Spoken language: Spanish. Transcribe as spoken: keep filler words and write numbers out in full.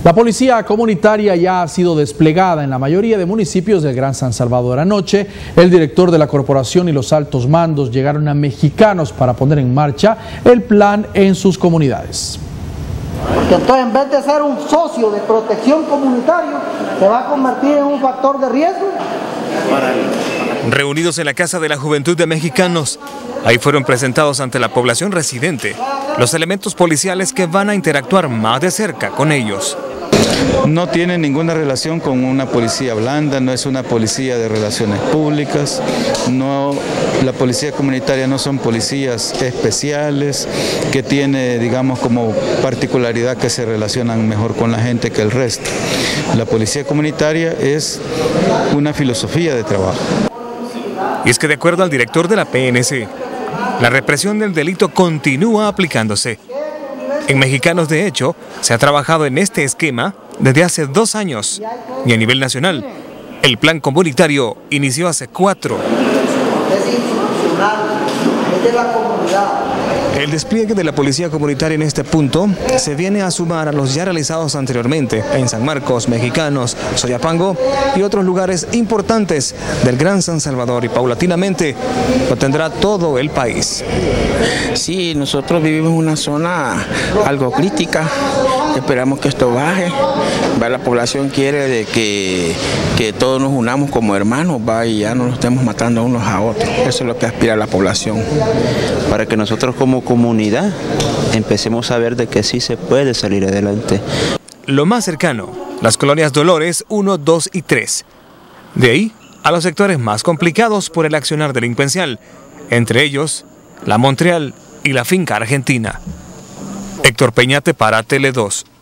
La policía comunitaria ya ha sido desplegada en la mayoría de municipios del Gran San Salvador. Anoche, el director de la corporación y los altos mandos llegaron a Mexicanos para poner en marcha el plan en sus comunidades. Porque entonces, en vez de ser un socio de protección comunitario, se va a convertir en un factor de riesgo. Reunidos en la Casa de la Juventud de Mexicanos, ahí fueron presentados ante la población residente los elementos policiales que van a interactuar más de cerca con ellos. No tiene ninguna relación con una policía blanda, no es una policía de relaciones públicas, no, la policía comunitaria no son policías especiales que tiene, digamos, como particularidad que se relacionan mejor con la gente que el resto. La policía comunitaria es una filosofía de trabajo. Y es que de acuerdo al director de la P N C, la represión del delito continúa aplicándose. En Mexicanos, de hecho, se ha trabajado en este esquema desde hace dos años y a nivel nacional, el plan comunitario inició hace cuatro. Es institucional, es de la comunidad. El despliegue de la policía comunitaria en este punto se viene a sumar a los ya realizados anteriormente en San Marcos, Mexicanos, Soyapango y otros lugares importantes del Gran San Salvador, y paulatinamente lo tendrá todo el país. Sí, nosotros vivimos en una zona algo crítica, esperamos que esto baje. Va, la población quiere de que, que todos nos unamos como hermanos, va, y ya no nos estemos matando unos a otros. Eso es lo que aspira la población. Para que nosotros como comunidad empecemos a ver de que sí se puede salir adelante. Lo más cercano, las colonias Dolores uno, dos y tres. De ahí a los sectores más complicados por el accionar delincuencial, entre ellos la Montreal y la Finca Argentina. Héctor Peñate para Tele dos.